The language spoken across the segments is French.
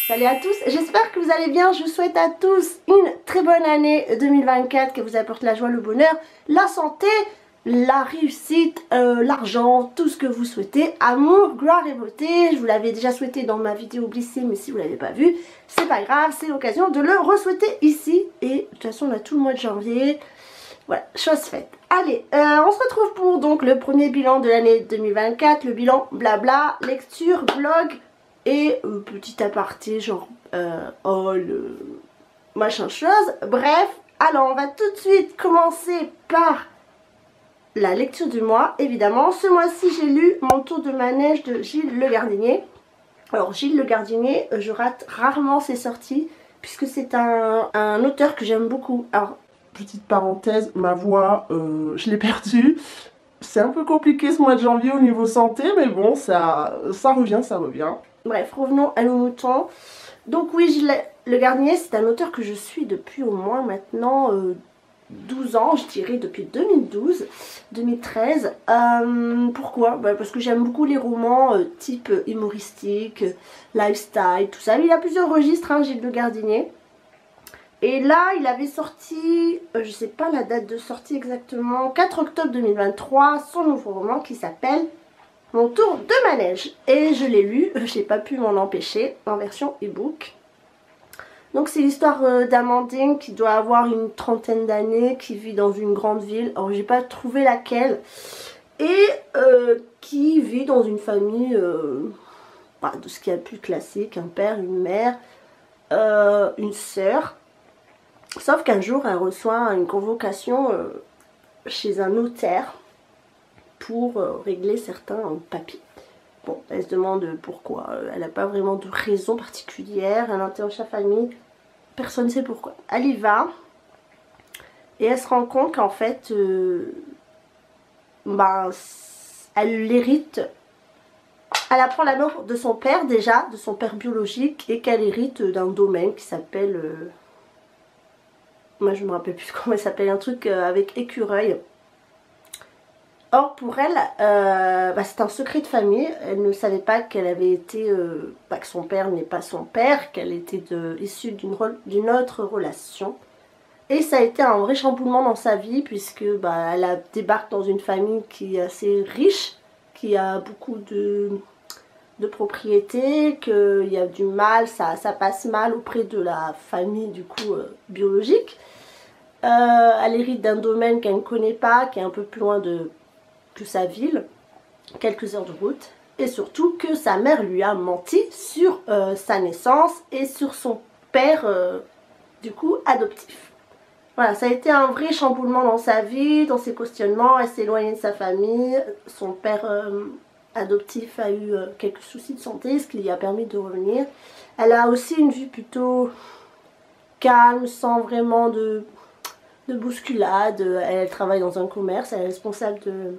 Salut à tous, j'espère que vous allez bien. Je vous souhaite à tous une très bonne année 2024 qui vous apporte la joie, le bonheur, la santé, la réussite, l'argent, tout ce que vous souhaitez. Amour, gloire et beauté. Je vous l'avais déjà souhaité dans ma vidéo glissée, mais si vous ne l'avez pas vu, c'est pas grave, c'est l'occasion de le re-souhaiter ici. Et de toute façon, on a tout le mois de janvier. Voilà, chose faite. Allez, on se retrouve pour donc le premier bilan de l'année 2024, le bilan blabla, lecture, blog et petit aparté genre haul, machin chose. Bref, alors on va tout de suite commencer par la lecture du mois. Évidemment, ce mois-ci j'ai lu Mon tour de manège de Gilles Le Gardinier. Alors Gilles Le Gardinier, je rate rarement ses sorties puisque c'est un auteur que j'aime beaucoup. Alors, petite parenthèse, ma voix, je l'ai perdue. C'est un peu compliqué ce mois de janvier au niveau santé, mais bon, ça revient, ça revient. Bref, revenons à nos moutons. Donc oui, Gilles Le Gardinier, c'est un auteur que je suis depuis au moins maintenant 12 ans, je dirais depuis 2012, 2013. Pourquoi? Parce que j'aime beaucoup les romans type humoristique, lifestyle, tout ça. Lui, il a plusieurs registres, hein, Gilles Le Gardinier. Et là, il avait sorti, je sais pas la date de sortie exactement, 4 octobre 2023, son nouveau roman qui s'appelle Mon tour de manège. Et je l'ai lu, j'ai pas pu m'en empêcher, en version e-book. Donc c'est l'histoire d'Amandine qui doit avoir une trentaine d'années, qui vit dans une grande ville, alors j'ai pas trouvé laquelle, et qui vit dans une famille de ce qu'il y a de plus classique, un père, une mère, une sœur. Sauf qu'un jour, elle reçoit une convocation chez un notaire pour régler certains papiers. Bon, elle se demande pourquoi. Elle n'a pas vraiment de raison particulière. Elle interroge sa famille. Personne ne sait pourquoi. Elle y va. Et elle se rend compte qu'en fait, elle l'hérite. Elle apprend la mort de son père déjà, de son père biologique, et qu'elle hérite d'un domaine qui s'appelle... moi je me rappelle plus comment il s'appelle, un truc avec écureuil. Or pour elle, c'est un secret de famille. Elle ne savait pas qu'elle avait été, que son père n'est pas son père, qu'elle était issue d'une autre relation. Et ça a été un vrai chamboulement dans sa vie puisque elle débarque dans une famille qui est assez riche, qui a beaucoup de propriétés, qu'il y a du mal, ça passe mal auprès de la famille du coup biologique. Elle hérite d'un domaine qu'elle ne connaît pas, qui est un peu plus loin que sa ville, quelques heures de route, et surtout que sa mère lui a menti sur sa naissance et sur son père du coup adoptif. Voilà, ça a été un vrai chamboulement dans sa vie, dans ses questionnements. Elle s'est éloignée de sa famille, son père adoptif a eu quelques soucis de santé, ce qui lui a permis de revenir. Elle a aussi une vie plutôt calme, sans vraiment de bousculade. Elle travaille dans un commerce, elle est responsable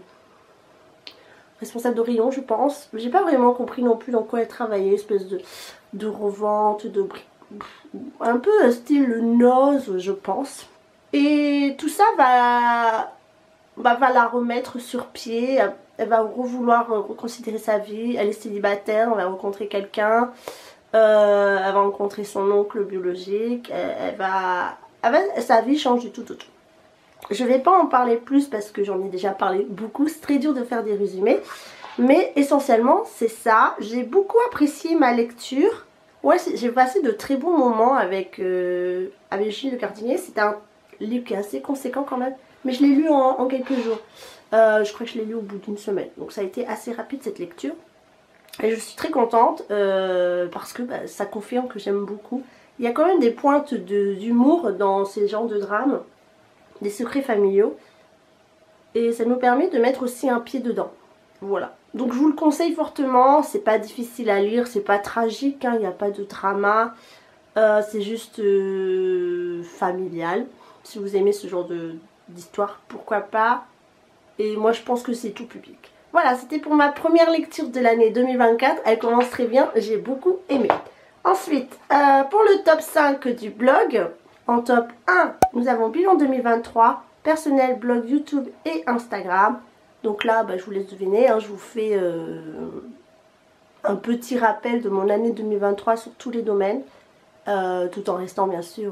de rayon, je pense. J'ai pas vraiment compris non plus dans quoi elle travaillait, espèce de revente, un peu style Noz, je pense. Et tout ça va la remettre sur pied. Elle va vouloir reconsidérer sa vie. Elle est célibataire, elle va rencontrer quelqu'un. Elle va rencontrer son oncle biologique. Sa vie change du tout au tout. Je ne vais pas en parler plus parce que j'en ai déjà parlé beaucoup. C'est très dur de faire des résumés. Mais essentiellement, c'est ça. J'ai beaucoup apprécié ma lecture. Ouais, j'ai passé de très bons moments avec Gilles Le Gardinier. C'est un livre qui est assez conséquent quand même. Mais je l'ai lu en quelques jours. Je crois que je l'ai lu au bout d'une semaine. Donc ça a été assez rapide cette lecture. Et je suis très contente parce que ça confirme que j'aime beaucoup. Il y a quand même des pointes d'humour dans ces genres de drames. Des secrets familiaux. Et ça nous permet de mettre aussi un pied dedans. Voilà. Donc je vous le conseille fortement. C'est pas difficile à lire. C'est pas tragique. Il n'y a pas de drama. C'est juste familial. Si vous aimez ce genre d'histoire, pourquoi pas. Et moi je pense que c'est tout public. Voilà, c'était pour ma première lecture de l'année 2024. Elle commence très bien, j'ai beaucoup aimé. Ensuite, pour le top 5 du blog, en top 1, nous avons bilan 2023, personnel, blog, YouTube et Instagram. Donc là, je vous laisse deviner, hein, je vous fais un petit rappel de mon année 2023 sur tous les domaines, tout en restant bien sûr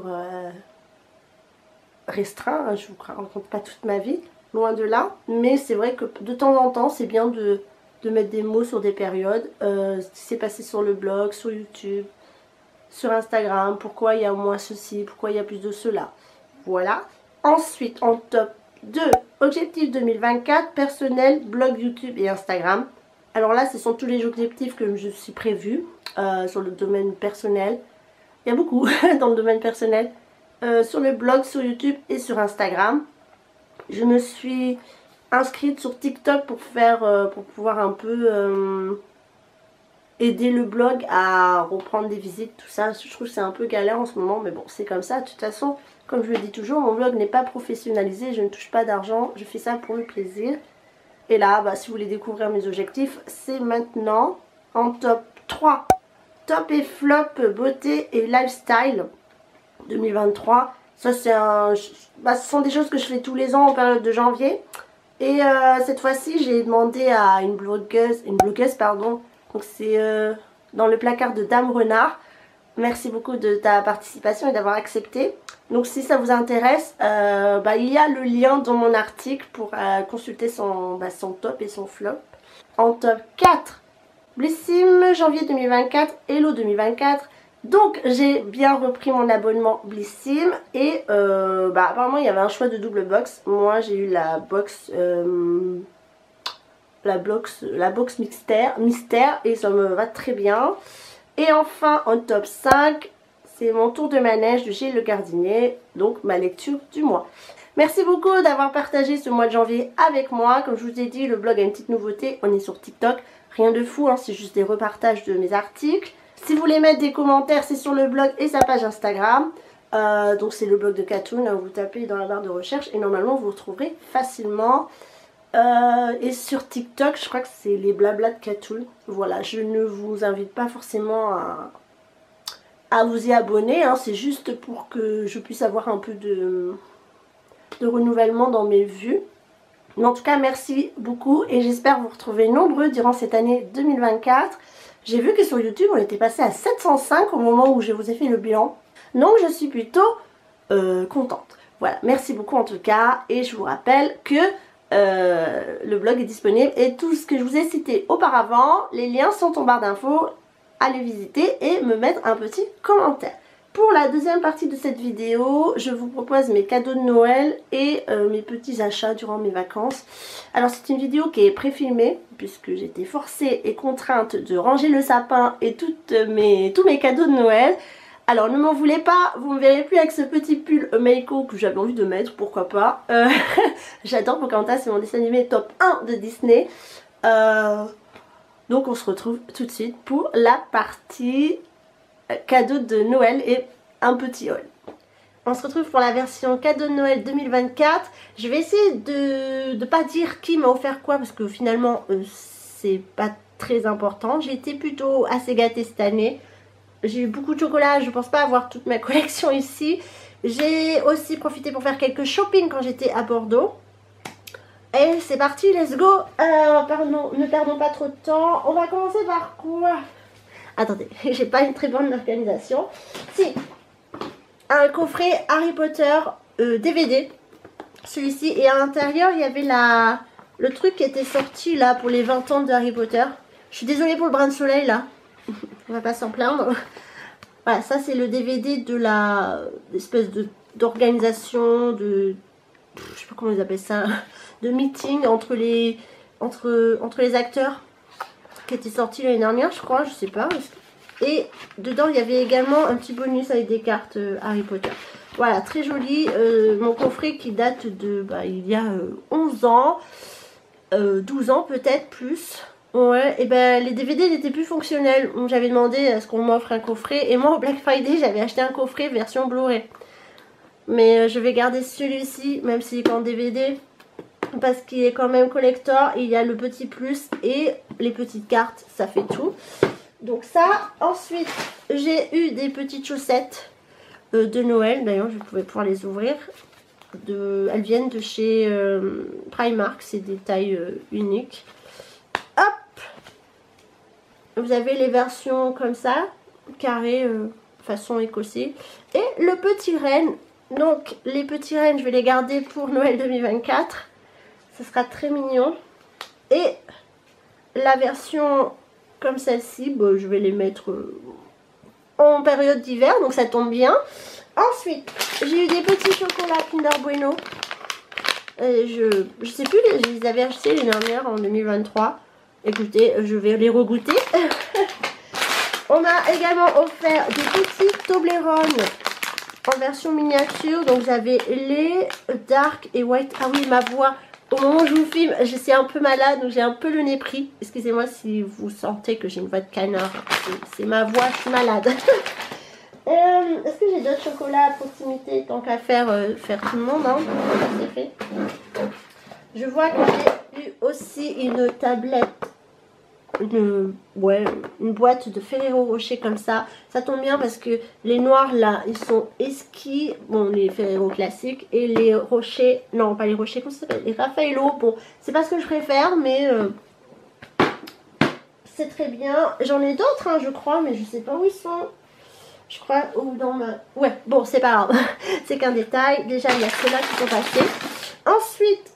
restreint, hein, je vous raconte pas toute ma vie, loin de là, mais c'est vrai que de temps en temps c'est bien de mettre des mots sur des périodes, ce qui s'est passé sur le blog, sur YouTube, sur Instagram, pourquoi il y a moins ceci, pourquoi il y a plus de cela, voilà. Ensuite en top 2, objectif 2024, personnel, blog YouTube et Instagram. Alors là ce sont tous les objectifs que je suis prévue sur le domaine personnel, il y a beaucoup dans le domaine personnel. Sur le blog, sur YouTube et sur Instagram. Je me suis inscrite sur TikTok pour pouvoir un peu aider le blog à reprendre des visites, tout ça. Je trouve que c'est un peu galère en ce moment, mais bon, c'est comme ça. De toute façon, comme je le dis toujours, mon blog n'est pas professionnalisé, je ne touche pas d'argent, je fais ça pour le plaisir. Et là, bah, si vous voulez découvrir mes objectifs, c'est maintenant. En top 3, top et flop beauté et lifestyle 2023. Ça c'est ce sont des choses que je fais tous les ans en période de janvier. Et cette fois-ci j'ai demandé à une blogueuse pardon. Donc c'est dans le placard de Dame Renard. Merci beaucoup de ta participation et d'avoir accepté. Donc si ça vous intéresse, il y a le lien dans mon article pour consulter son top et son flop. En top 4, Blissim janvier 2024, Hello 2024. Donc j'ai bien repris mon abonnement Blissim et apparemment il y avait un choix de double box. Moi j'ai eu la box mystère et ça me va très bien. Et enfin en top 5, c'est mon tour de manège de Gilles Le Gardinier, donc ma lecture du mois. Merci beaucoup d'avoir partagé ce mois de janvier avec moi. Comme je vous ai dit, le blog a une petite nouveauté, on est sur TikTok. Rien de fou, hein, c'est juste des repartages de mes articles. Si vous voulez mettre des commentaires, c'est sur le blog et sa page Instagram. Donc c'est le blog de Katoon, hein, vous tapez dans la barre de recherche et normalement vous retrouverez facilement. Et sur TikTok, je crois que c'est les blabla de Katoon. Voilà, je ne vous invite pas forcément à vous y abonner, hein, c'est juste pour que je puisse avoir un peu de renouvellement dans mes vues. Mais en tout cas, merci beaucoup et j'espère vous retrouver nombreux durant cette année 2024. J'ai vu que sur YouTube, on était passé à 705 au moment où je vous ai fait le bilan. Donc, je suis plutôt contente. Voilà, merci beaucoup en tout cas. Et je vous rappelle que le blog est disponible. Et tout ce que je vous ai cité auparavant, les liens sont en barre d'infos. Allez visiter et me mettre un petit commentaire. Pour la deuxième partie de cette vidéo, je vous propose mes cadeaux de Noël et mes petits achats durant mes vacances. Alors c'est une vidéo qui est pré-filmée puisque j'étais forcée et contrainte de ranger le sapin et tous mes cadeaux de Noël. Alors ne m'en voulez pas, vous me verrez plus avec ce petit pull Meiko que j'avais envie de mettre, pourquoi pas. J'adore Pocahontas, c'est mon dessin animé top 1 de Disney. Donc on se retrouve tout de suite pour la partie cadeau de Noël et un petit haul. On se retrouve pour la version cadeau de Noël 2024. Je vais essayer de ne pas dire qui m'a offert quoi parce que finalement c'est pas très important. J'ai été plutôt assez gâtée cette année. J'ai eu beaucoup de chocolat, je pense pas avoir toute ma collection ici. J'ai aussi profité pour faire quelques shopping quand j'étais à Bordeaux. Et c'est parti, let's go. Pardon, ne perdons pas trop de temps. On va commencer par quoi? Attendez, j'ai pas une très bonne organisation. Si, un coffret Harry Potter DVD. Celui-ci. Et à l'intérieur, il y avait le truc qui était sorti là pour les 20 ans de Harry Potter. Je suis désolée pour le brin de soleil là. On va pas s'en plaindre. Voilà, ça c'est le DVD de l'espèce d'organisation, je sais pas comment ils appellent ça, de meeting entre les acteurs qui était sorti l'année dernière, je crois, je sais pas. Et dedans il y avait également un petit bonus avec des cartes Harry Potter. Voilà, très joli. Mon coffret qui date de il y a 11 ans, 12 ans peut-être plus. Ouais, et ben les DVD n'étaient plus fonctionnels. J'avais demandé à ce qu'on m'offre un coffret. Et moi au Black Friday j'avais acheté un coffret version Blu-ray. Mais je vais garder celui-ci, même s'il est en DVD. Parce qu'il est quand même collector. Il y a le petit plus et les petites cartes, ça fait tout. Donc ça, ensuite j'ai eu des petites chaussettes de Noël. D'ailleurs je pouvais pouvoir les ouvrir. Elles viennent de chez Primark, c'est des tailles uniques. Hop! Vous avez les versions comme ça, carré, façon écossais. Et le petit renne. Donc les petits rennes, je vais les garder pour Noël 2024. Ce sera très mignon. Et la version comme celle-ci, bon, je vais les mettre en période d'hiver, donc ça tombe bien. Ensuite, j'ai eu des petits chocolats Kinder Bueno. Je sais plus, je les avais achetés l'année dernière en 2023. Écoutez, je vais les regoûter. On m'a également offert des petits Toblerone en version miniature. Donc j'avais les dark et white. Ah oui, ma voix, au moment où je vous filme, je suis un peu malade, donc j'ai un peu le nez pris. Excusez-moi si vous sentez que j'ai une voix de canard. C'est ma voix, je suis malade. Est-ce que j'ai d'autres chocolats à proximité? Tant qu'à faire tout le monde, hein. C'est fait. Je vois que j'ai eu aussi une tablette. Une boîte de Ferrero Rocher comme ça. Ça tombe bien parce que les noirs là, ils sont esquis. Bon, les Ferrero classiques. Et les Rochers, non pas les Rochers, comment ça s'appelle? Les Raffaello. Bon, c'est pas ce que je préfère, mais c'est très bien. J'en ai d'autres, hein, je crois, mais je sais pas où ils sont. Je crois, ou dans ma... Ouais, bon, c'est pas grave. C'est qu'un détail. Déjà, il y a ceux-là qui sont passés. Ensuite,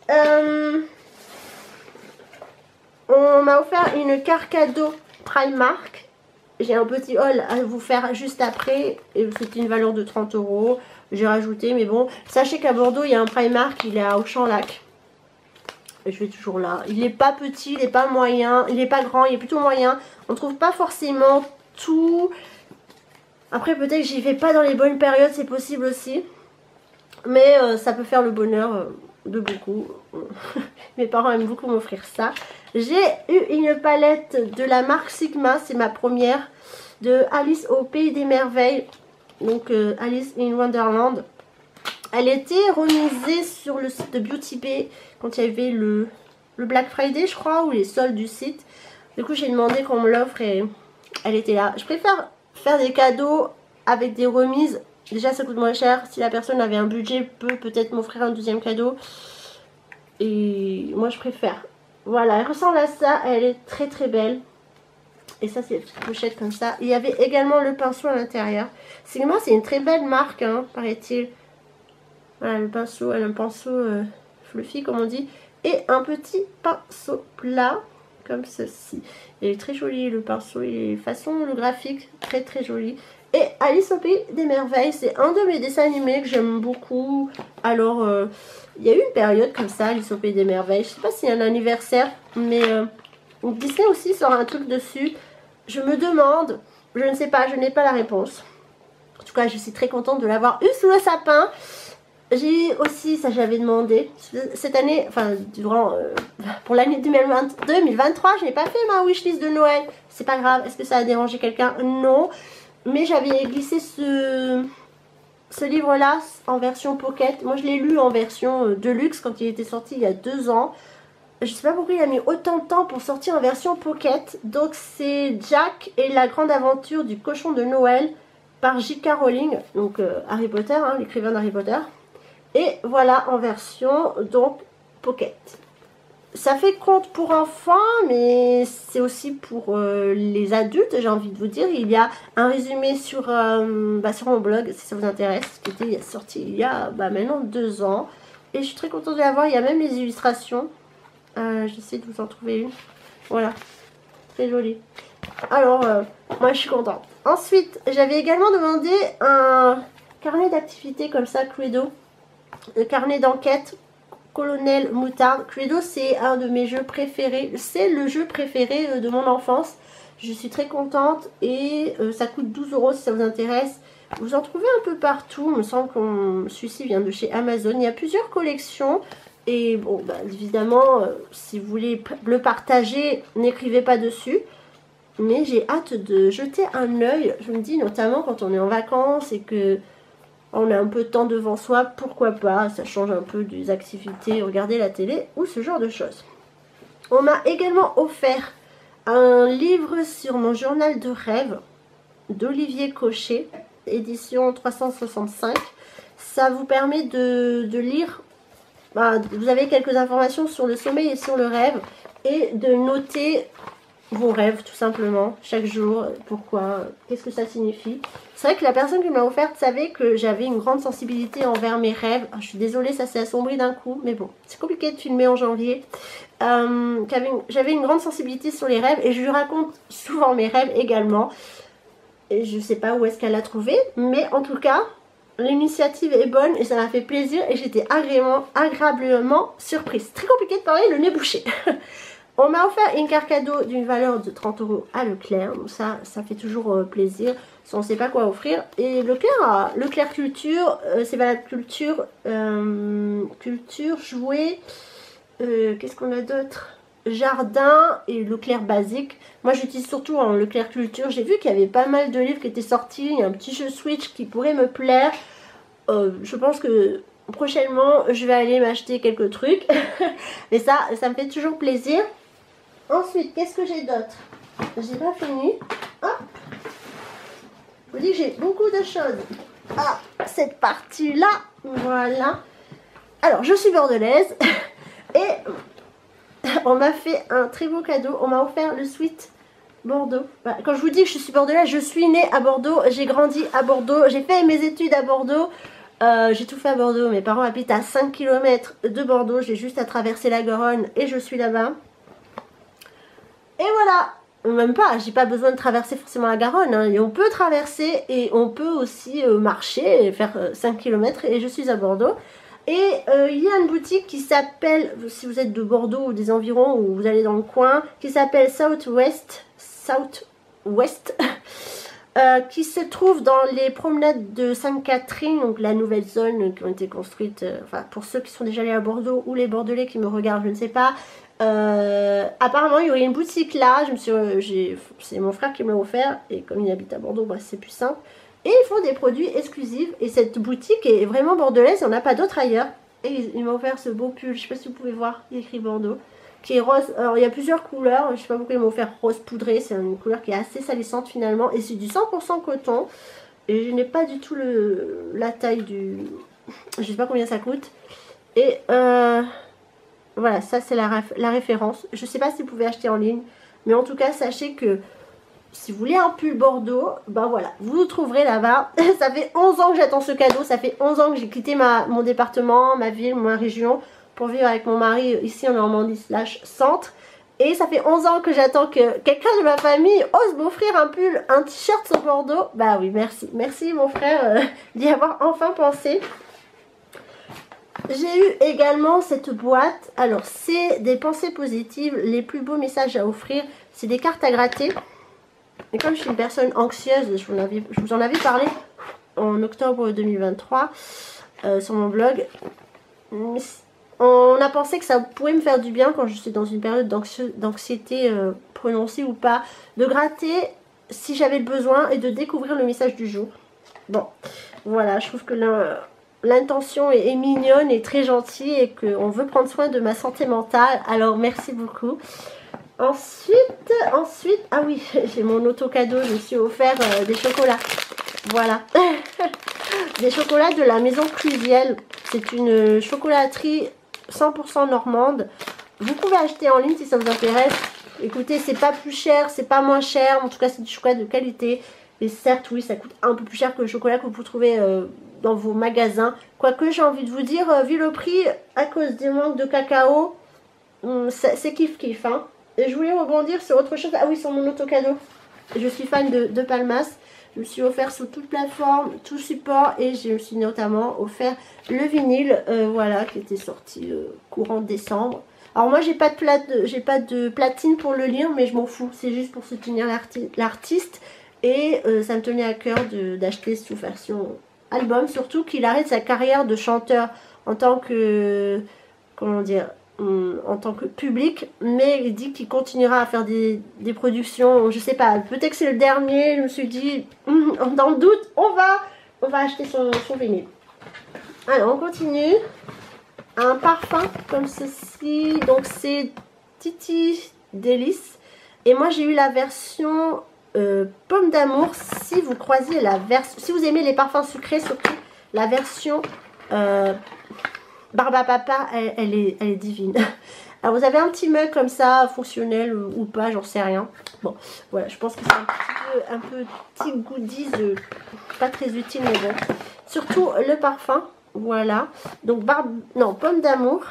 on m'a offert une carte cadeau Primark. J'ai un petit haul à vous faire juste après. C'était une valeur de 30 €. J'ai rajouté, mais bon. Sachez qu'à Bordeaux, il y a un Primark. Il est à Auchan-Lac. Je vais toujours là. Il n'est pas petit, il n'est pas moyen. Il n'est pas grand, il est plutôt moyen. On ne trouve pas forcément tout. Après, peut-être que j'y vais pas dans les bonnes périodes. C'est possible aussi. Mais ça peut faire le bonheur de beaucoup. Mes parents aiment beaucoup m'offrir ça. J'ai eu une palette de la marque Sigma, c'est ma première, de Alice au Pays des Merveilles. Donc Alice in Wonderland. Elle était remisée sur le site de Beauty Bay quand il y avait le Black Friday, je crois, ou les soldes du site. Du coup, j'ai demandé qu'on me l'offre et elle était là. Je préfère faire des cadeaux avec des remises. Déjà, ça coûte moins cher. Si la personne avait un budget, peut-être m'offrir un deuxième cadeau. Et moi, je préfère. Voilà, elle ressemble à ça. Elle est très très belle. Et ça, c'est une petite pochette comme ça. Il y avait également le pinceau à l'intérieur. Sigma, c'est une très belle marque, hein, paraît-il. Voilà, le pinceau. Elle a un pinceau fluffy, comme on dit. Et un petit pinceau plat, comme ceci. Il est très joli, le pinceau. Il est façon, le graphique, très très joli. Et Alice au Pays des Merveilles, c'est un de mes dessins animés que j'aime beaucoup. Alors, il y a eu une période comme ça, Alice au Pays des Merveilles. Je sais pas s'il y a un anniversaire, mais Disney aussi sort un truc dessus. Je me demande, je ne sais pas, je n'ai pas la réponse. En tout cas, je suis très contente de l'avoir eu sous le sapin. J'ai aussi, ça j'avais demandé, cette année, enfin, pour l'année 2023, je n'ai pas fait ma wishlist de Noël. C'est pas grave, est-ce que ça a dérangé quelqu'un? Non. Mais j'avais glissé ce livre-là en version pocket. Moi, je l'ai lu en version deluxe quand il était sorti il y a 2 ans. Je sais pas pourquoi il a mis autant de temps pour sortir en version pocket. Donc, c'est Jack et la grande aventure du cochon de Noël par J.K. Rowling. Donc, Harry Potter, hein, l'écrivain d'Harry Potter. Et voilà en version, donc, pocket. Ça fait conte pour enfants, mais c'est aussi pour les adultes, j'ai envie de vous dire. Il y a un résumé sur mon blog, si ça vous intéresse, qui était sorti il y a maintenant 2 ans. Et je suis très contente de l'avoir, il y a même les illustrations. J'essaie de vous en trouver une. Voilà, très joli. Alors, moi je suis contente. Ensuite, j'avais également demandé un carnet d'activités comme ça, Cluedo. Le carnet d'enquête. Colonel Moutarde. Cluedo, c'est un de mes jeux préférés. C'est le jeu préféré de mon enfance. Je suis très contente et ça coûte 12 € si ça vous intéresse. Vous en trouvez un peu partout. Il me semble que celui-ci vient de chez Amazon. Il y a plusieurs collections. Et bon, bah, évidemment, si vous voulez le partager, n'écrivez pas dessus. Mais j'ai hâte de jeter un œil. Je me dis notamment quand on est en vacances et que on a un peu de temps devant soi, pourquoi pas, ça change un peu des activités, regarder la télé ou ce genre de choses. On m'a également offert un livre sur mon journal de rêve d'Olivier Cochet, édition 365. Ça vous permet de lire, vous avez quelques informations sur le sommeil et sur le rêve et de noter vos rêves tout simplement, chaque jour. Pourquoi, qu'est-ce que ça signifie. C'est vrai que la personne qui me l'a offerte savait que j'avais une grande sensibilité envers mes rêves. Je suis désolée, ça s'est assombri d'un coup, mais bon, c'est compliqué de filmer en janvier. J'avais une grande sensibilité sur les rêves et je lui raconte souvent mes rêves également. Et je sais pas où est-ce qu'elle l'a trouvé, mais en tout cas, l'initiative est bonne et ça m'a fait plaisir et j'étais agréablement surprise. Très compliqué de parler, le nez bouché. On m'a offert une carte cadeau d'une valeur de 30 € à Leclerc, donc ça fait toujours plaisir, si on ne sait pas quoi offrir. Et Leclerc Culture, c'est valable culture, jouet, qu'est-ce qu'on a d'autre? Jardin et Leclerc basique. Moi j'utilise surtout en Leclerc Culture. J'ai vu qu'il y avait pas mal de livres qui étaient sortis, il y a un petit jeu Switch qui pourrait me plaire. Je pense que prochainement je vais aller m'acheter quelques trucs. Mais ça me fait toujours plaisir. Ensuite, qu'est-ce que j'ai d'autre? J'ai pas fini. Hop. Je vous dis que j'ai beaucoup de choses. Ah, cette partie-là. Voilà. Alors, je suis bordelaise. Et on m'a fait un très beau cadeau. On m'a offert le Sweet Bordeaux. Voilà. Quand je vous dis que je suis bordelaise, je suis née à Bordeaux. J'ai grandi à Bordeaux. J'ai fait mes études à Bordeaux. J'ai tout fait à Bordeaux. Mes parents habitent à 5 km de Bordeaux. J'ai juste à traverser la Garonne et je suis là-bas. Et voilà, même pas, j'ai pas besoin de traverser forcément la Garonne, hein. Et on peut traverser et on peut aussi marcher et faire 5 km et je suis à Bordeaux. Et il y a une boutique qui s'appelle, si vous êtes de Bordeaux ou des environs ou vous allez dans le coin, qui s'appelle Southwest, qui se trouve dans les promenades de Sainte-Catherine, donc la nouvelle zone qui ont été construites, enfin pour ceux qui sont déjà allés à Bordeaux ou les Bordelais qui me regardent, je ne sais pas. Apparemment il y aurait une boutique là, c'est mon frère qui me l'a offert et comme il habite à Bordeaux, bah, c'est plus simple. Et ils font des produits exclusifs et cette boutique est vraiment bordelaise, il n'y en a pas d'autres ailleurs. Et il m'a offert ce beau pull, je ne sais pas si vous pouvez voir, il est écrit Bordeaux, qui est rose. Alors il y a plusieurs couleurs, je ne sais pas pourquoi ils m'ont offert rose poudré, c'est une couleur qui est assez salissante finalement. Et c'est du 100% coton et je n'ai pas du tout la taille du... Je ne sais pas combien ça coûte. Et voilà, ça c'est la référence. Je ne sais pas si vous pouvez acheter en ligne, mais en tout cas sachez que si vous voulez un pull Bordeaux, ben voilà, vous le trouverez là-bas. Ça fait 11 ans que j'attends ce cadeau, ça fait 11 ans que j'ai quitté mon département, ma ville, ma région, pour vivre avec mon mari ici en Normandie / centre. Et ça fait 11 ans que j'attends que quelqu'un de ma famille ose m'offrir un pull, un t-shirt sur Bordeaux. Bah oui, merci. Merci mon frère d'y avoir enfin pensé. J'ai eu également cette boîte. Alors, c'est des pensées positives, les plus beaux messages à offrir. C'est des cartes à gratter. Et comme je suis une personne anxieuse, je vous en avais parlé en octobre 2023 sur mon blog. On a pensé que ça pouvait me faire du bien quand je suis dans une période d'anxiété prononcée ou pas, de gratter si j'avais le besoin et de découvrir le message du jour. Bon, voilà, je trouve que l'intention est mignonne et très gentille et qu'on veut prendre soin de ma santé mentale. Alors merci beaucoup. Ensuite, ah oui, j'ai mon auto-cadeau, je me suis offert des chocolats. Voilà. Des chocolats de la maison Clusiel. C'est une chocolaterie 100% normande. Vous pouvez acheter en ligne si ça vous intéresse. Écoutez, c'est pas plus cher, c'est pas moins cher. En tout cas, c'est du chocolat de qualité. Et certes, oui, ça coûte un peu plus cher que le chocolat que vous trouvez dans vos magasins. Quoique, j'ai envie de vous dire, vu le prix, à cause du manque de cacao, c'est kiff-kiff, hein. Et je voulais rebondir sur autre chose. Ah oui, sur mon auto-cadeau. Je suis fan de Palmas. Je me suis offert sur toute plateforme, tout support. Et je me suis notamment offert le vinyle, voilà, qui était sorti courant décembre. Alors moi, j'ai pas de platine pour le lire, mais je m'en fous. C'est juste pour soutenir l'artiste. Et ça me tenait à cœur d'acheter sous version album. Surtout qu'il arrête sa carrière de chanteur en tant que... Comment dire, en tant que public, mais il dit qu'il continuera à faire des productions, je sais pas, peut-être que c'est le dernier. Je me suis dit, dans le doute, on va acheter son vinyle. Alors on continue. Un parfum comme ceci, donc c'est Titi Délice, et moi j'ai eu la version pomme d'amour. Si vous croisez la version, si vous aimez les parfums sucrés, surtout la version Barbe à Papa, elle est divine. Alors vous avez un petit mug comme ça, fonctionnel ou pas, j'en sais rien. Bon, voilà, je pense que c'est un petit goodies, pas très utile, mais bon. Surtout le parfum, voilà. Donc, pomme d'amour.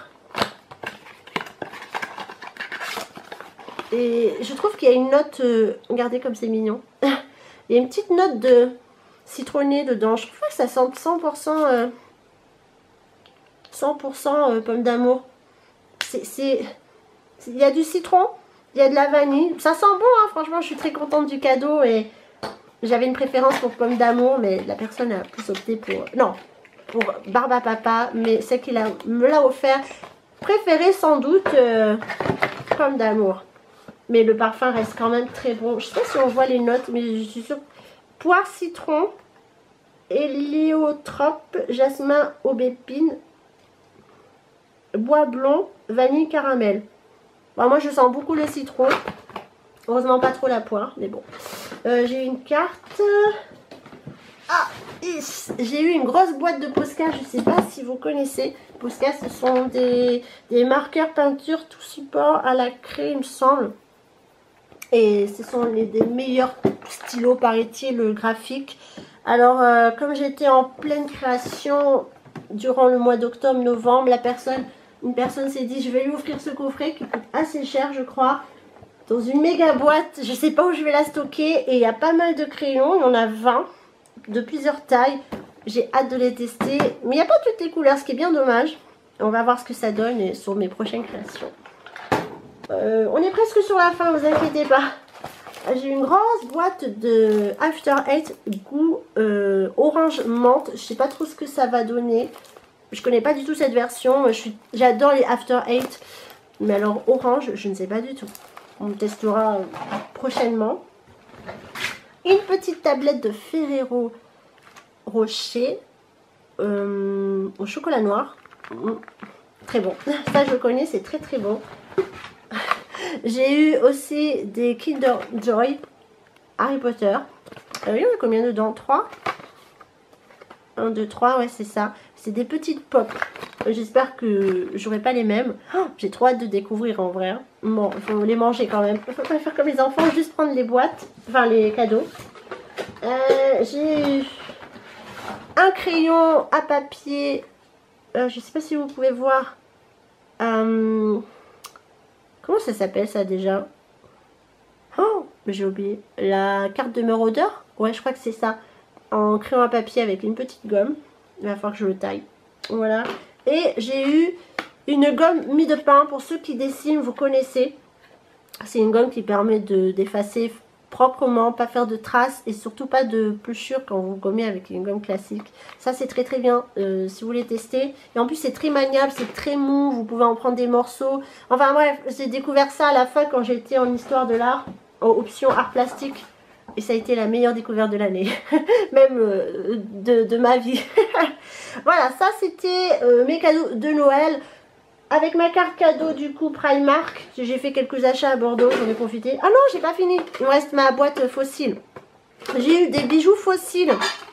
Et je trouve qu'il y a une note, regardez comme c'est mignon. Il y a une petite note de citronné dedans. Je trouve que ça sent 100%, 100% pomme d'amour. Il y a du citron, il y a de la vanille. Ça sent bon, hein, franchement, je suis très contente du cadeau. Et j'avais une préférence pour pomme d'amour, mais la personne a plus opté pour... Non, pour Barbe à Papa, mais celle qui me l'a offert, préférée sans doute pomme d'amour. Mais le parfum reste quand même très bon. Je sais pas si on voit les notes, mais je suis sûre. Poire, citron, héliotrope, jasmin, aubépine, bois blond, vanille, caramel. Bon, moi, je sens beaucoup le citron. Heureusement, pas trop la poire, mais bon. J'ai une carte. Ah, j'ai eu une grosse boîte de Posca. Je sais pas si vous connaissez. Posca, ce sont des marqueurs peinture tout support à la craie, il me semble. Et ce sont des meilleurs stylos, paraît-il, graphiques. Alors, comme j'étais en pleine création durant le mois d'octobre-novembre, une personne s'est dit, je vais lui offrir ce coffret qui coûte assez cher, je crois, dans une méga boîte. Je ne sais pas où je vais la stocker. Et il y a pas mal de crayons, il y en a 20 de plusieurs tailles. J'ai hâte de les tester. Mais il n'y a pas toutes les couleurs, ce qui est bien dommage. On va voir ce que ça donne sur mes prochaines créations. On est presque sur la fin, vous inquiétez pas. J'ai une grosse boîte de After Eight goût orange menthe. Je sais pas trop ce que ça va donner. Je connais pas du tout cette version. J'adore les After Eight. Mais alors orange, je ne sais pas du tout. On testera prochainement. Une petite tablette de Ferrero Rocher au chocolat noir. Très bon. Ça je connais, c'est très très bon. J'ai eu aussi des Kinder Joy Harry Potter. Il y en a combien dedans? 3 1, 2, 3, ouais c'est ça. C'est des petites pop. J'espère que j'aurai pas les mêmes. Oh, j'ai trop hâte de découvrir en vrai. Bon, il faut les manger quand même. Il faut pas faire comme les enfants, juste prendre les boîtes. Enfin les cadeaux. J'ai eu un crayon à papier. Je sais pas si vous pouvez voir. Comment ça s'appelle ça déjà? Oh, j'ai oublié. La carte de maraudeur? Ouais, je crois que c'est ça. En crayon à papier avec une petite gomme. Il va falloir que je le taille. Voilà. Et j'ai eu une gomme mie de pain. Pour ceux qui dessinent, vous connaissez. C'est une gomme qui permet d'effacer proprement, pas faire de traces et surtout pas de pluchure quand vous gommez avec une gomme classique. Ça c'est très très bien si vous voulez tester. Et en plus c'est très maniable, c'est très mou, vous pouvez en prendre des morceaux. Enfin bref, j'ai découvert ça à la fin quand j'étais en histoire de l'art, en option art plastique. Et ça a été la meilleure découverte de l'année, même de ma vie. Voilà, ça c'était mes cadeaux de Noël. Avec ma carte cadeau du coup Primark, j'ai fait quelques achats à Bordeaux, j'en ai profité. Ah non, j'ai pas fini, il me reste ma boîte fossile. J'ai eu des bijoux fossiles.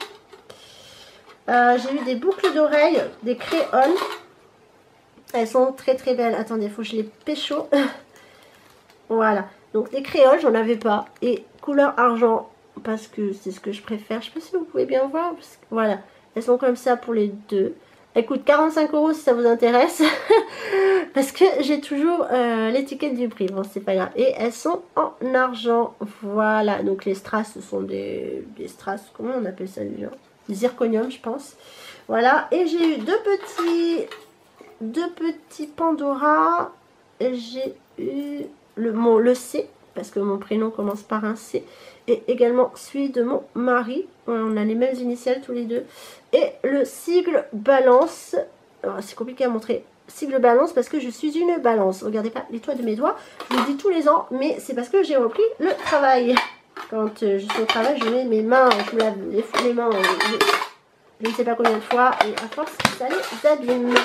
J'ai eu des boucles d'oreilles, des créoles. Elles sont très très belles. Attendez, il faut que je les pécho. Voilà, donc des créoles, j'en avais pas. Et couleur argent, parce que c'est ce que je préfère. Je sais pas si vous pouvez bien voir. Parce que, voilà, elles sont comme ça pour les deux. Elles coûtent 45 € si ça vous intéresse. Parce que j'ai toujours l'étiquette du prix. Bon, c'est pas grave. Et elles sont en argent. Voilà. Donc les strass, ce sont des strass. Comment on appelle ça déjà? Des zirconium, je pense. Voilà. Et j'ai eu deux petits Pandora. J'ai eu le C. Parce que mon prénom commence par un C. Et également celui de mon mari. On a les mêmes initiales tous les deux. Et le sigle balance. C'est compliqué à montrer. Sigle balance parce que je suis une balance. Regardez pas les toits de mes doigts. Je le dis tous les ans. Mais c'est parce que j'ai repris le travail. Quand je suis au travail, je mets mes mains. Je me lave les mains. Je ne sais pas combien de fois. Et à force, ça les abîme.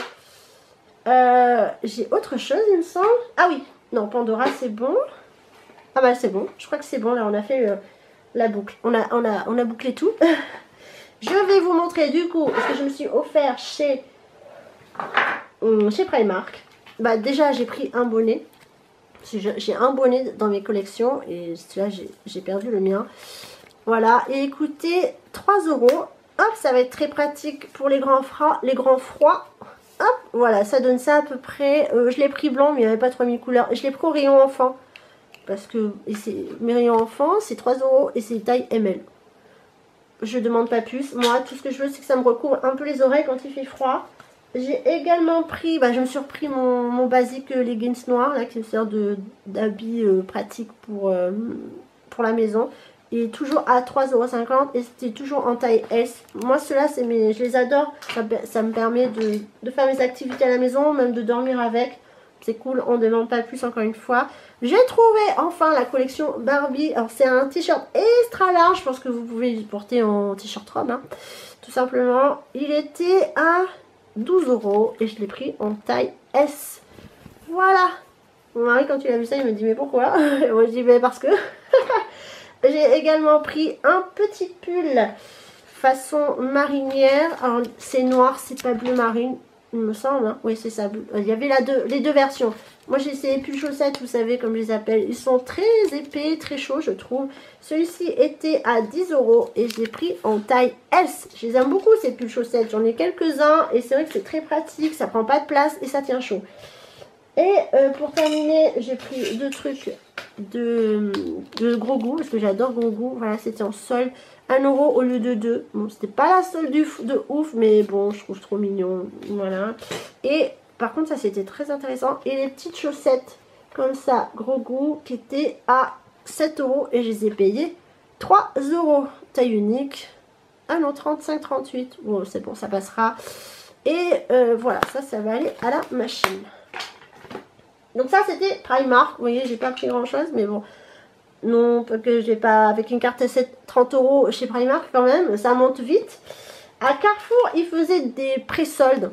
J'ai autre chose, il me semble. Ah oui. Non, Pandora, c'est bon. Ah bah c'est bon, je crois que c'est bon, là on a fait la boucle, on a bouclé tout. Je vais vous montrer du coup ce que je me suis offert chez Primark. Bah déjà j'ai pris un bonnet, J'ai un bonnet dans mes collections et celui-là j'ai perdu le mien. Voilà, et écoutez, 3 €. Hop, ça va être très pratique pour les grands froids. Hop, voilà, ça donne ça à peu près. Je l'ai pris blanc, mais il n'y avait pas 3000 couleurs. Je l'ai pris au rayon enfant. Parce que mes rayons enfants, c'est 3 € et c'est taille ML. Je demande pas plus. Moi, tout ce que je veux, c'est que ça me recouvre un peu les oreilles quand il fait froid. J'ai également pris, je me suis repris mon basique leggings noir, là, qui me sert d'habit pratique pour la maison. Il est toujours à 3,50 € et c'était toujours en taille S. Moi, ceux-là, je les adore. Ça me permet de faire mes activités à la maison, même de dormir avec. C'est cool, on ne demande pas plus encore une fois. J'ai trouvé enfin la collection Barbie. Alors, c'est un t-shirt extra large. Je pense que vous pouvez le porter en t-shirt robe, hein, tout simplement. Il était à 12 € et je l'ai pris en taille S. Voilà. Mon mari, quand il a vu ça, il me dit mais pourquoi? Et moi, je dis mais parce que... J'ai également pris un petit pull façon marinière. Alors c'est noir, c'est pas bleu marine, il me semble. Hein. Oui, c'est ça. Il y avait les deux versions. Moi j'ai ces pulls chaussettes, vous savez, comme je les appelle. Ils sont très épais, très chauds, je trouve. Celui-ci était à 10 € et je l'ai pris en taille S. Je les aime beaucoup ces pulls chaussettes. J'en ai quelques-uns et c'est vrai que c'est très pratique. Ça prend pas de place et ça tient chaud. Et pour terminer, j'ai pris 2 trucs de Gros Goût, parce que j'adore Gros Goût. Voilà, c'était en solde, 1 € au lieu de 2. Bon, c'était pas la solde de ouf, mais bon, je trouve trop mignon. Voilà. Et par contre, ça c'était très intéressant. Et les petites chaussettes comme ça, Gros Goût, qui étaient à 7 € et je les ai payées 3 €. Taille unique. Ah non, 35-38. Bon, c'est bon, ça passera. Et voilà, ça va aller à la machine. Donc ça c'était Primark, vous voyez j'ai pas pris grand chose mais bon, non parce que j'ai pas, avec une carte à 30 € chez Primark quand même, ça monte vite. À Carrefour ils faisaient des pré-soldes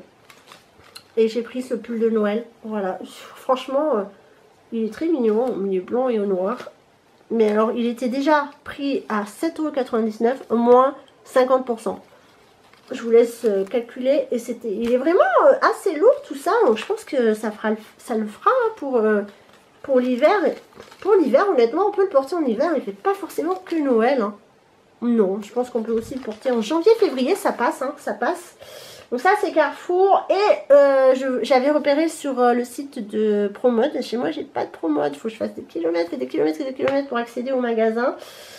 et j'ai pris ce pull de Noël, voilà, franchement il est très mignon, il est blanc et au noir. Mais alors il était déjà pris à 7,99 €, moins 50%. Je vous laisse calculer et il est vraiment assez lourd tout ça, donc je pense que ça le fera hein, pour l'hiver. Pour l'hiver honnêtement on peut le porter en hiver, il ne fait pas forcément que Noël. Hein. Non, je pense qu'on peut aussi le porter en janvier-février, ça passe, hein, ça passe. Donc ça c'est Carrefour et j'avais repéré sur le site de Promode. Chez moi j'ai pas de Promode, il faut que je fasse des kilomètres et des kilomètres et des kilomètres pour accéder au magasin.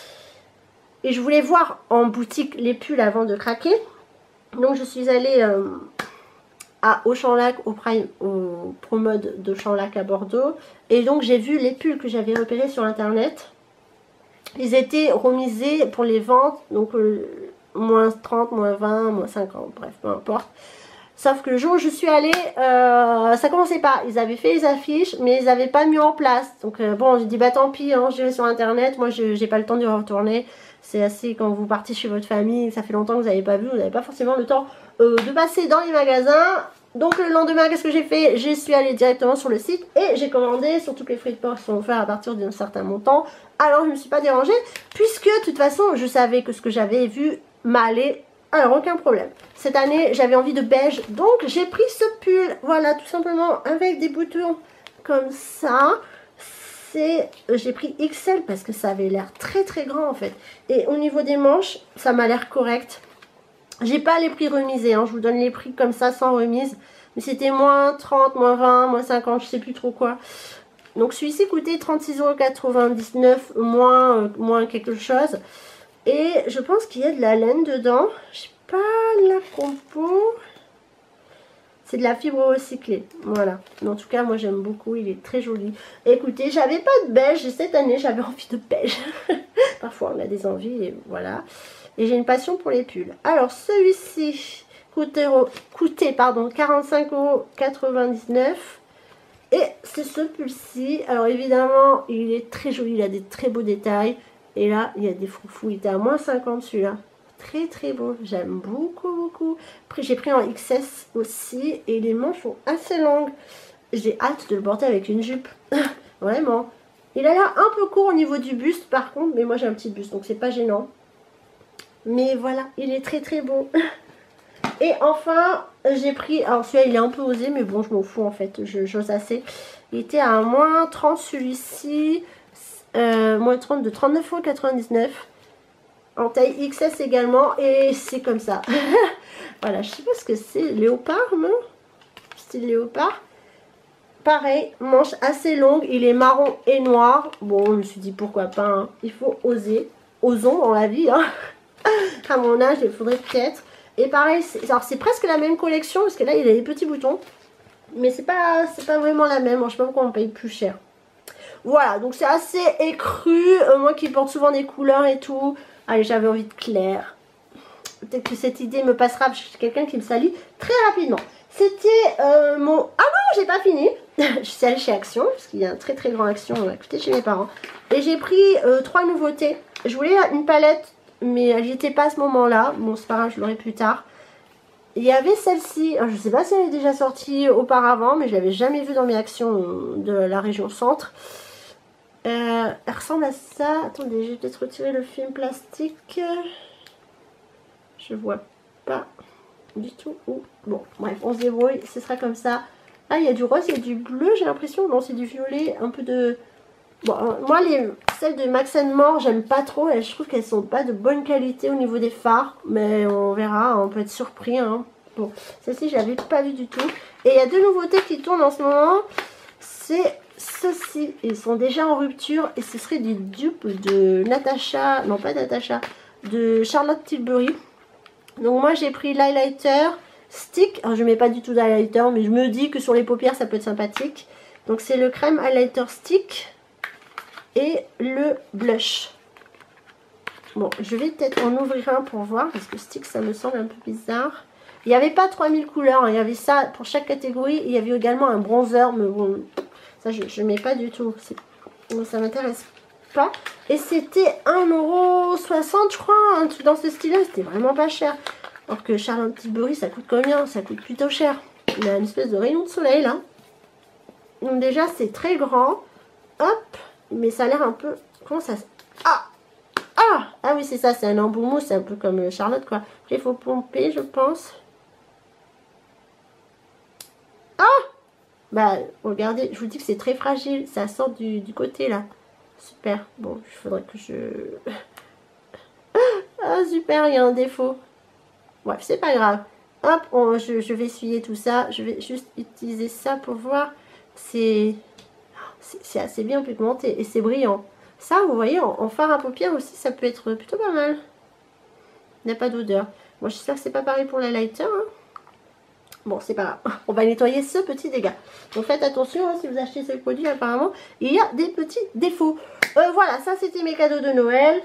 Et je voulais voir en boutique les pulls avant de craquer. Donc je suis allée à Auchan-Lac, au Promode d'Auchan-Lac à Bordeaux. Et donc j'ai vu les pulls que j'avais repérés sur internet. Ils étaient remisés pour les ventes, donc moins 30, moins 20, moins 50, bref, peu importe. Sauf que le jour où je suis allée, ça commençait pas. Ils avaient fait les affiches, mais ils n'avaient pas mis en place. Donc bon, j'ai dit bah tant pis, hein, j'irai sur internet. Moi, j'ai pas le temps d'y retourner. C'est assez quand vous partez chez votre famille, ça fait longtemps que vous n'avez pas vu, vous n'avez pas forcément le temps de passer dans les magasins. Donc le lendemain, qu'est-ce que j'ai fait? Je suis allée directement sur le site et j'ai commandé, surtout que les frais de port sont offerts à partir d'un certain montant. Alors je ne me suis pas dérangée, puisque de toute façon, je savais que ce que j'avais vu m'allait. Alors aucun problème. Cette année j'avais envie de beige, donc j'ai pris ce pull, voilà, tout simplement avec des boutons comme ça. J'ai pris XL parce que ça avait l'air très très grand en fait. Et au niveau des manches, ça m'a l'air correct. J'ai pas les prix remisés, hein. Je vous donne les prix comme ça sans remise. Mais c'était moins 30, moins 20, moins 50, je sais plus trop quoi. Donc celui-ci coûtait 36,99 €, moins quelque chose. Et je pense qu'il y a de la laine dedans. Je sais pas la compo. C'est de la fibre recyclée. Voilà. En tout cas, moi j'aime beaucoup. Il est très joli. Écoutez, j'avais pas de beige. Et cette année, j'avais envie de beige. Parfois, on a des envies. Et voilà. Et j'ai une passion pour les pulls. Alors, celui-ci coûtait 45,99 €. Et c'est ce pull-ci. Alors, évidemment, il est très joli. Il a des très beaux détails. Et là, il y a des froufous. Il était à moins 50 celui-là. Très très beau. J'aime beaucoup beaucoup. Après, j'ai pris en XS aussi. Et les manches sont assez longues. J'ai hâte de le porter avec une jupe. Vraiment. Il a l'air un peu court au niveau du buste par contre. Mais moi, j'ai un petit buste. Donc, c'est pas gênant. Mais voilà. Il est très très beau. Et enfin, j'ai pris, alors celui-là il est un peu osé, mais bon je m'en fous en fait, j'ose assez. Il était à moins 30 celui-ci, moins 30 de 39,99 €. En taille XS également, et c'est comme ça. Voilà, je sais pas ce que c'est, léopard, non? Style léopard. Pareil, manche assez longue, il est marron et noir. Bon, je me suis dit pourquoi pas, hein. Il faut oser. Osons dans la vie, hein. À mon âge, il faudrait peut-être. Et pareil, alors c'est presque la même collection, parce que là, il a des petits boutons. Mais c'est pas vraiment la même, je sais pas pourquoi on paye plus cher. Voilà, donc c'est assez écru. Moi qui porte souvent des couleurs et tout. Allez, j'avais envie de clair. Peut-être que cette idée me passera, parce que je suis quelqu'un qui me salit très rapidement. C'était mon... Ah non, j'ai pas fini. Je suis allée chez Action, parce qu'il y a un très très grand Action à côté chez mes parents. Et j'ai pris 3 nouveautés. Je voulais une palette, mais j'y étais pas à ce moment-là. Bon, c'est pas grave, je l'aurai plus tard. Il y avait celle-ci, je sais pas si elle est déjà sortie auparavant, mais je l'avais jamais vue dans mes Actions de la région centre. Elle ressemble à ça. Attendez, j'ai peut-être retiré le film plastique. Je vois pas du tout où. Bon, bref, on se débrouille, ce sera comme ça. Ah, il y a du rose, il y a du bleu, j'ai l'impression. Non, c'est du violet, un peu de... Bon, moi, celles de Max & More, j'aime pas trop. Je trouve qu'elles sont pas de bonne qualité au niveau des fards. Mais on verra, on peut être surpris. Hein. Bon, celle-ci, je l'avais pas vue du tout. Et il y a 2 nouveautés qui tournent en ce moment. C'est ceux-ci. Ils sont déjà en rupture. Et ce serait des dupes de Natasha. Non, pas Natasha. De Charlotte Tilbury. Donc moi, j'ai pris l'highlighter stick. Alors, je mets pas du tout d'highlighter. Mais je me dis que sur les paupières, ça peut être sympathique. Donc, c'est le crème highlighter stick. Et le blush. Bon, je vais peut-être en ouvrir un pour voir. Parce que stick, ça me semble un peu bizarre. Il n'y avait pas 3000 couleurs. Hein. Il y avait ça pour chaque catégorie. Il y avait également un bronzer. Mais bon, ça, je ne mets pas du tout. Ça m'intéresse pas. Et c'était 1,60 € je crois. Un truc dans ce style-là. C'était vraiment pas cher. Alors que Charlotte Tilbury, ça coûte combien? Ça coûte plutôt cher. Il y a une espèce de rayon de soleil là. Donc déjà, c'est très grand. Hop. Mais ça a l'air un peu... Comment ça... Ah Ah oui, c'est ça, c'est un embout mousse, c'est un peu comme Charlotte, quoi. Après, il faut pomper, je pense. Ah Bah, regardez, je vous dis que c'est très fragile. Ça sort du côté, là. Super. Bon, il faudrait que je... Ah, super, il y a un défaut. Bref, c'est pas grave. Hop, je vais essuyer tout ça. Je vais juste utiliser ça pour voir. C'est assez bien pigmenté et c'est brillant. Ça, vous voyez, en fard à paupières aussi, ça peut être plutôt pas mal. Il n'y a pas d'odeur. Moi, j'espère que c'est pas pareil pour la lighter. Hein. Bon, c'est pas grave. On va nettoyer ce petit dégât. Donc, faites attention, hein, si vous achetez ce produit, apparemment, il y a des petits défauts. Voilà, ça, c'était mes cadeaux de Noël.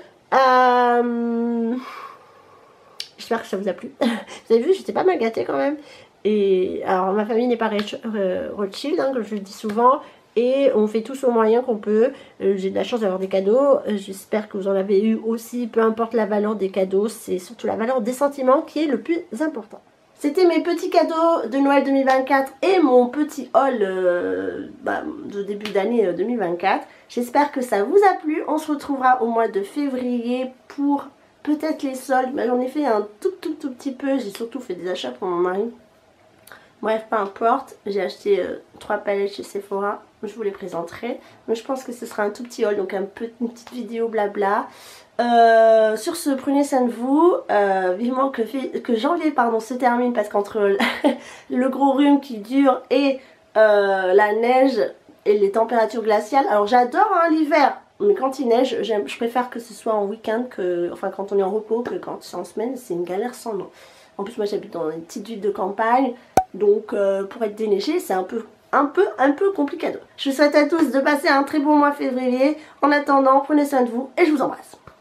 J'espère que ça vous a plu. Vous avez vu, j'étais pas mal gâtée quand même. Et alors, ma famille n'est pas Rothschild, hein, comme je le dis souvent. Et on fait tous au moyen qu'on peut. J'ai de la chance d'avoir des cadeaux. J'espère que vous en avez eu aussi. Peu importe la valeur des cadeaux, c'est surtout la valeur des sentiments qui est le plus important. C'était mes petits cadeaux de Noël 2024 et mon petit haul de début d'année 2024. J'espère que ça vous a plu. On se retrouvera au mois de février pour peut-être les soldes. J'en ai fait un tout petit peu. J'ai surtout fait des achats pour mon mari. Bref, peu importe, j'ai acheté 3 palettes chez Sephora, je vous les présenterai. Donc je pense que ce sera un tout petit haul, donc une petite vidéo blabla. Sur ce, prenez soin de vous, vivement que janvier se termine, parce qu'entre le gros rhume qui dure et la neige et les températures glaciales, alors j'adore hein, l'hiver, mais quand il neige, je préfère que ce soit en week-end, enfin quand on est en repos, que quand c'est en semaine, c'est une galère sans nom. En plus moi j'habite dans une petite ville de campagne. Donc pour être déneigé, c'est un peu compliqué. Je vous souhaite à tous de passer un très bon mois février. En attendant, prenez soin de vous et je vous embrasse.